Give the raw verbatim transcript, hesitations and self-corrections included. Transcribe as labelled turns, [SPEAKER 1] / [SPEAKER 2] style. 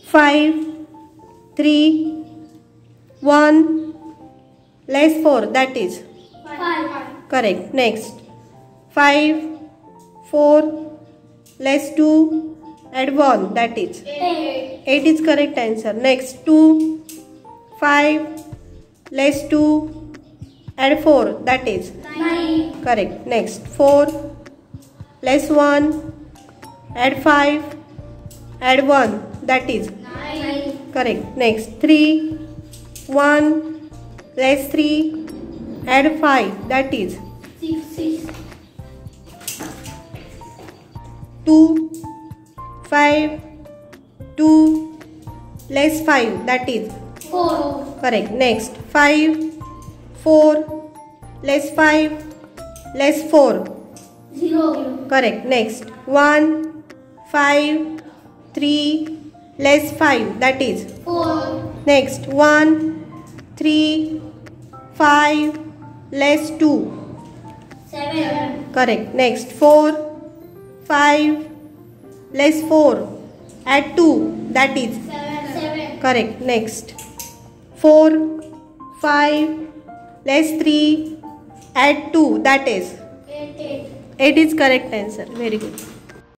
[SPEAKER 1] five, three, one, less four, that is
[SPEAKER 2] five.
[SPEAKER 1] correct. Next, five, four, less two, add one, that is
[SPEAKER 2] eight.
[SPEAKER 1] eight is correct answer. Next, two, five, less two, add four, that is
[SPEAKER 2] nine.
[SPEAKER 1] correct. Next, four, less one, add five, add one, that is
[SPEAKER 2] nine.
[SPEAKER 1] correct. Next, three, one, less three, add five, that is
[SPEAKER 2] six. six.
[SPEAKER 1] two, five, two, less five, that is
[SPEAKER 2] four.
[SPEAKER 1] correct. Next, five, four, less five, less four,
[SPEAKER 2] zero.
[SPEAKER 1] correct. Next, one, five, three, less five, that is
[SPEAKER 2] four.
[SPEAKER 1] next, one, three, five, less two,
[SPEAKER 2] seven.
[SPEAKER 1] correct. Next, four, five, less four, add two, that is
[SPEAKER 2] seven. seven.
[SPEAKER 1] correct. Next, four, five, less three, add two, that is
[SPEAKER 2] eight. eight.
[SPEAKER 1] eight is correct answer. Very good.